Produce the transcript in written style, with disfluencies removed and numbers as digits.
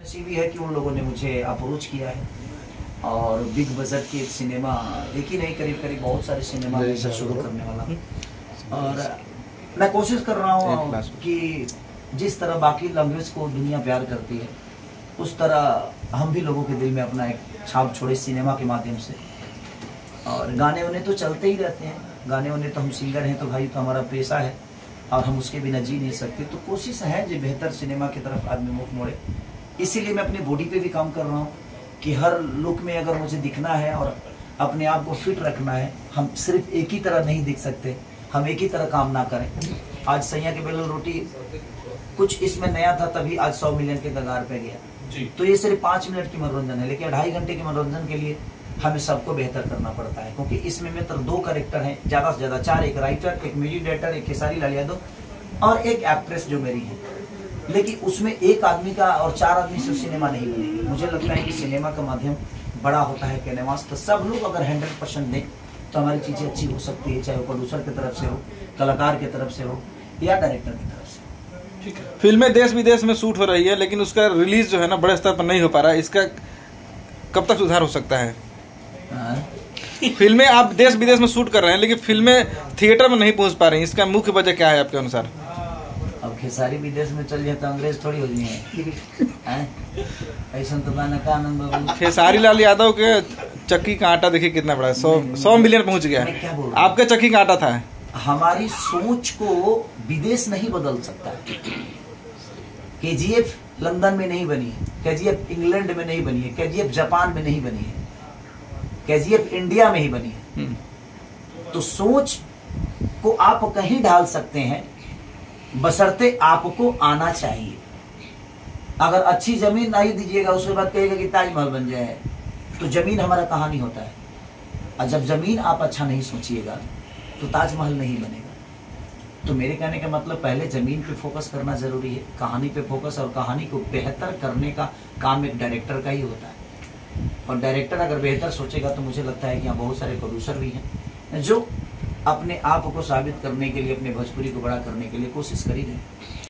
ऐसी भी है कि उन लोगों ने मुझे अप्रोच किया है और बिग बजट के सिनेमा एक ही नहीं करीब करीब बहुत सारे सिनेमा शुरू करने वाला और मैं कोशिश कर रहा हूँ कि जिस तरह बाकी लैंग्वेज को दुनिया प्यार करती है उस तरह हम भी लोगों के दिल में अपना एक छाप छोड़े सिनेमा के माध्यम से। और गाने उन्हें तो चलते ही रहते हैं, गाने उन्हें तो हम सिंगर हैं तो भाई तो हमारा पेशा है और हम उसके बिना जी नहीं सकते। तो कोशिश है जो बेहतर सिनेमा की तरफ आदमी मुख मोड़े, इसीलिए मैं अपनी बॉडी पे भी काम कर रहा हूँ कि हर लुक में अगर मुझे दिखना है और अपने आप को फिट रखना है, हम सिर्फ एक ही तरह नहीं दिख सकते, हम एक ही तरह काम ना करें। आज सैया के बेलन रोटी कुछ इसमें नया था तभी आज 100 मिलियन के कगार पे गया जी। तो ये सिर्फ 5 मिनट की मनोरंजन है, लेकिन 2.5 घंटे के मनोरंजन के लिए हमें सबको बेहतर करना पड़ता है क्योंकि इसमें मित्र 2 कैरेक्टर हैं, ज्यादा से ज्यादा 4, एक राइटर, एक म्यूजिक डायरेक्टर, एक खेसारी लाल यादव और एक एक्ट्रेस जो मेरी है। लेकिन उसमें एक आदमी का और 4 आदमी से सिनेमा नहीं बनेगी। मुझे लगता है कि सिनेमा का माध्यम बड़ा होता है कैनवास, तो सब लोग अगर 100% दें तो हमारी चीजें अच्छी हो सकती है, चाहे वो प्रोड्यूसर की तरफ से हो, कलाकार की तरफ से हो या डायरेक्टर की तरफ से। फिल्में देश विदेश में शूट हो रही है लेकिन उसका रिलीज जो है ना बड़े स्तर पर नहीं हो पा रहा है, इसका कब तक सुधार हो सकता है? फिल्में आप देश विदेश में शूट कर रहे हैं लेकिन फिल्में थिएटर में नहीं पहुंच पा रही हैं, इसका मुख्य वजह क्या है आपके अनुसार? अब खेसारी विदेश में चल जाए तो अंग्रेज थोड़ी हो जाए ऐसा तो गाना का आनंद बाबू। खेसारी लाल यादव के चक्की का आटा देखिए कितना बड़ा है, 100 मिलियन पहुंच गया है, आपका चक्की का आटा था। हमारी सोच को विदेश नहीं बदल सकता। KGF लंदन में नहीं बनी है, KGF इंग्लैंड में नहीं बनी है, KGF जापान में नहीं बनी है, KGF इंडिया में ही बनी है। तो सोच को आप कहीं ढाल सकते हैं, बशर्ते आपको आना चाहिए। अगर अच्छी जमीन नहीं दीजिएगा उसके बाद कहेगा कि ताजमहल बन जाए, तो जमीन हमारा कहानी होता है। और जब जमीन आप अच्छा नहीं सोचिएगा तो ताजमहल नहीं बनेगा। तो मेरे कहने का मतलब पहले जमीन पे फोकस करना जरूरी है, कहानी पे फोकस, और कहानी को बेहतर करने का काम एक डायरेक्टर का ही होता है। और डायरेक्टर अगर बेहतर सोचेगा तो मुझे लगता है कि यहाँ बहुत सारे प्रोड्यूसर भी हैं जो अपने आप को साबित करने के लिए, अपने भोजपुरी को बड़ा करने के लिए कोशिश कर ही रहे हैं।